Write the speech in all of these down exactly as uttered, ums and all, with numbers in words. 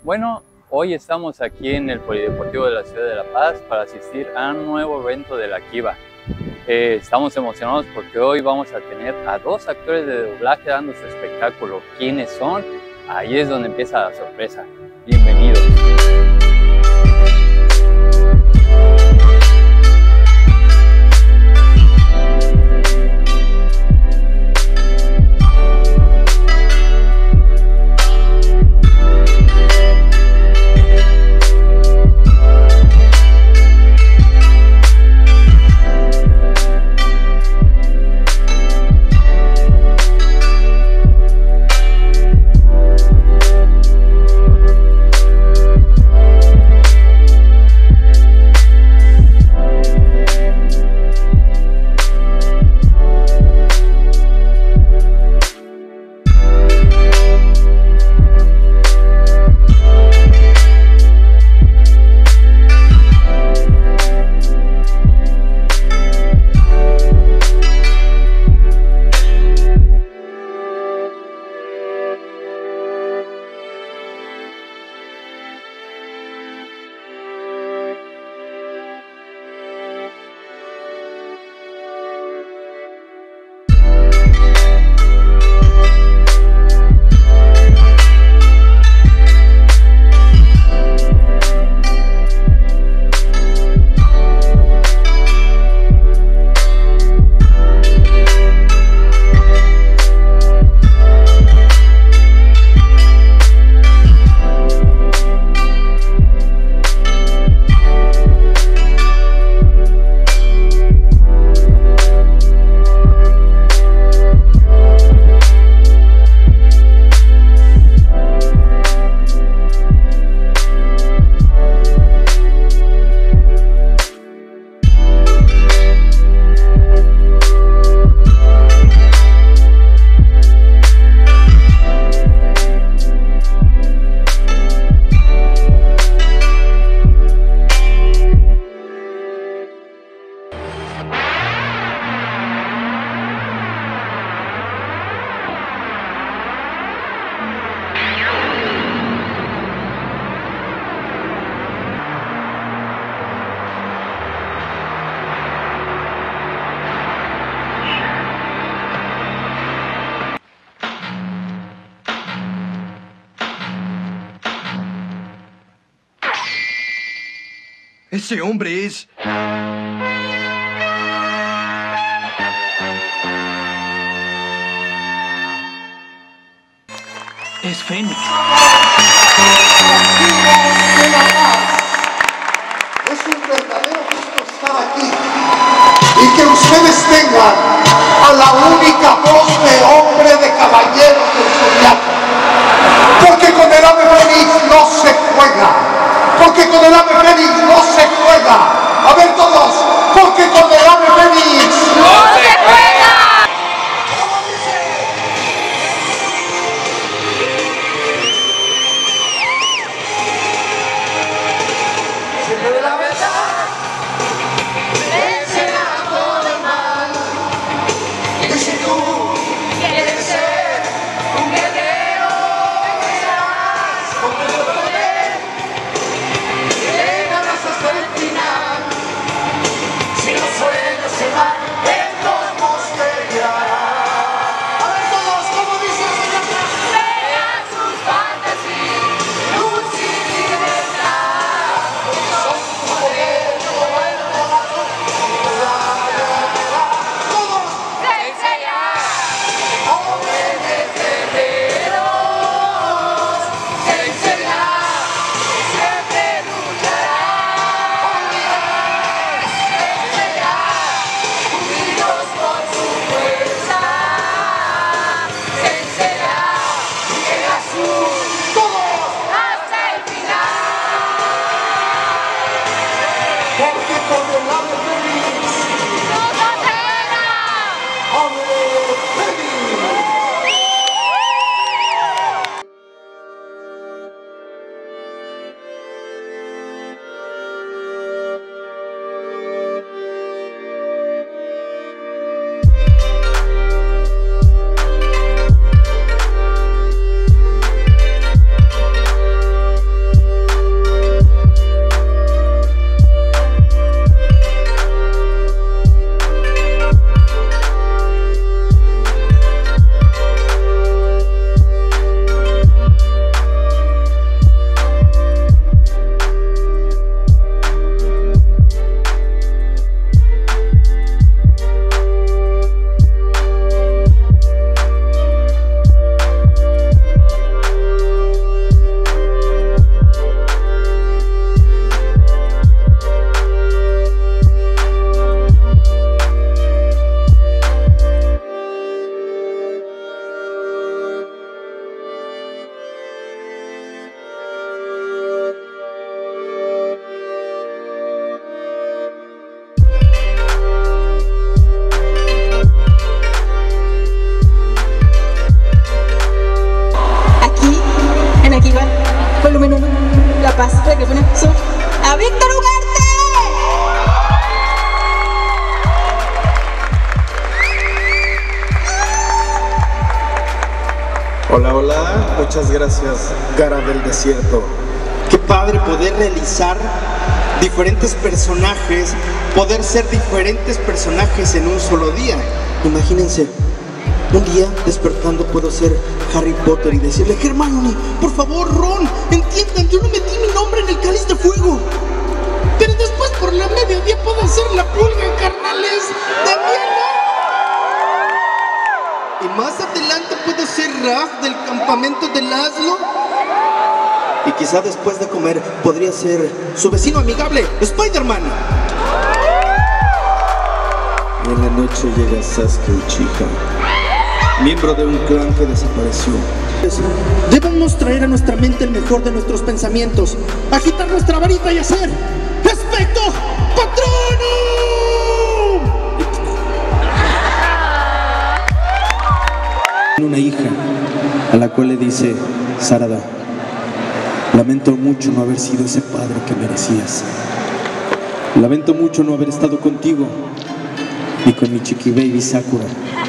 Bueno, hoy estamos aquí en el Polideportivo de la Ciudad de La Paz para asistir a un nuevo evento de la Kiva. Eh, estamos emocionados porque hoy vamos a tener a dos actores de doblaje dando su espectáculo. ¿Quiénes son? Ahí es donde empieza la sorpresa. Bienvenidos. Ese hombre es... Es Fénix. Es un verdadero gusto estar aquí y que ustedes tengan a la única voz de hombre de caballeros del zodiaco. Porque con el ave fénix no se juega. Porque con el ave fénix no se juega. A ver todos, porque con el ave fénix no se juega. La Paz, de que pone a Víctor Ugarte. Hola, hola, muchas gracias, Gara del Desierto. Qué padre poder realizar diferentes personajes, poder ser diferentes personajes en un solo día. Imagínense, un día despertando puedo ser Harry Potter y decirle: Hermione, por favor, Ron, entiendan, yo no metí mi nombre en el cáliz de fuego. Pero después por la mediodía puedo ser la pulga, carnales, también, ¿no? Y más adelante puedo ser Raf del campamento de Laszlo. Y quizá después de comer podría ser su vecino amigable, Spider-Man. Y en la noche llega Sasuke Uchiha, miembro de un clan que desapareció. Debemos traer a nuestra mente el mejor de nuestros pensamientos, agitar nuestra varita y hacer ¡Expecto Patronum! Una hija a la cual le dice: Sarada, lamento mucho no haber sido ese padre que merecías. Lamento mucho no haber estado contigo ni con mi chiqui baby Sakura.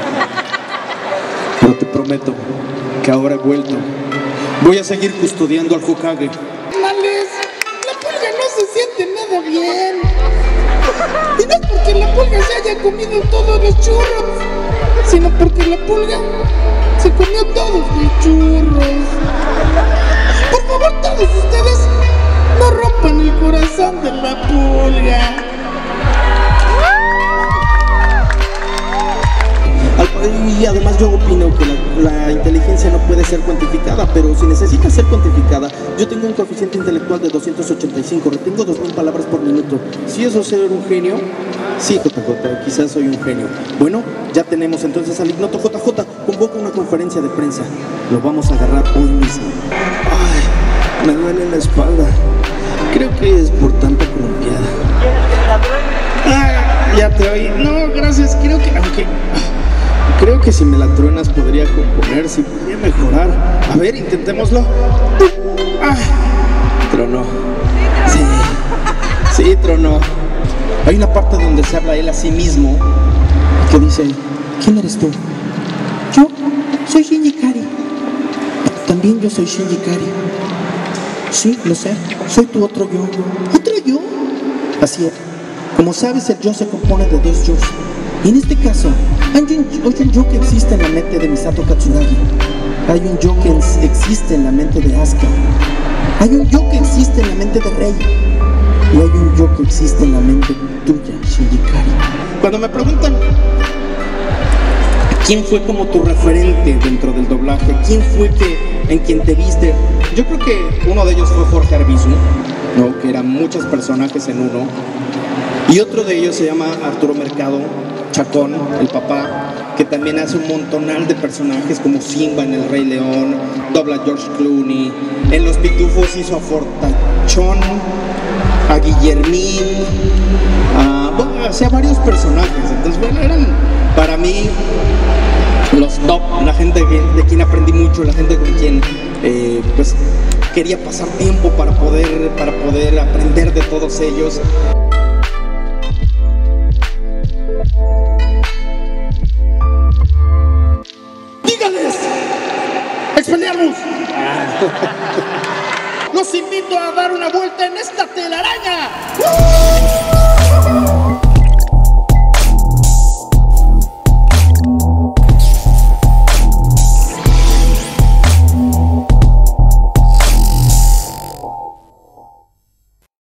Pero te prometo que ahora he vuelto. Voy a seguir custodiando al Hokage. Males, la pulga no se siente nada bien. Y no es porque la pulga se haya comido todos los churros, sino porque la pulga se comió todos los churros. Por favor, todos ustedes no rompan el corazón de la pulga. Y además yo opino que la, la inteligencia no puede ser cuantificada, pero si necesita ser cuantificada, yo tengo un coeficiente intelectual de doscientos ochenta y cinco, retengo dos mil palabras por minuto. ¿Si eso es ser un genio? Sí, J J, quizás soy un genio. Bueno, ya tenemos entonces al ignoto J J, convoca una conferencia de prensa. Lo vamos a agarrar hoy mismo. Ay, me duele la espalda. Creo que es por tanta colombiada. Ah, ya te oí. No, gracias, creo que... aunque... Creo que si me la truenas podría componerse y podría mejorar. A ver, intentémoslo. Ah, tronó. Sí, sí, tronó. Hay una parte donde se habla él a sí mismo que dice: ¿quién eres tú? Yo soy Shinji Ikari. También yo soy Shinji Ikari. Sí, lo sé. Soy tu otro yo. ¿Otro yo? Así es. Como sabes, el yo se compone de dos yos. Y en este caso, hay un, hay un yo que existe en la mente de Misato Katsuragi. Hay un yo que existe en la mente de Asuka. Hay un yo que existe en la mente de Rei. Y hay un yo que existe en la mente tuya, Shinji Ikari. Cuando me preguntan ¿quién fue como tu referente dentro del doblaje? ¿Quién fue que, en quien te viste? Yo creo que uno de ellos fue Jorge Arbizu, ¿no? Que eran muchos personajes en uno. Y otro de ellos se llama Arturo Mercado Chacón, el papá, que también hace un montonal de personajes como Simba en El Rey León, dobla a George Clooney, en Los Pitufos hizo a Fortachón, a Guillermín, a, bueno, hacía varios personajes. Entonces, bueno, eran para mí los top, la gente de quien aprendí mucho, la gente con quien eh, pues quería pasar tiempo para poder, para poder aprender de todos ellos. ¡Expelliarmus! Los invito a dar una vuelta en esta telaraña. ¡Uh!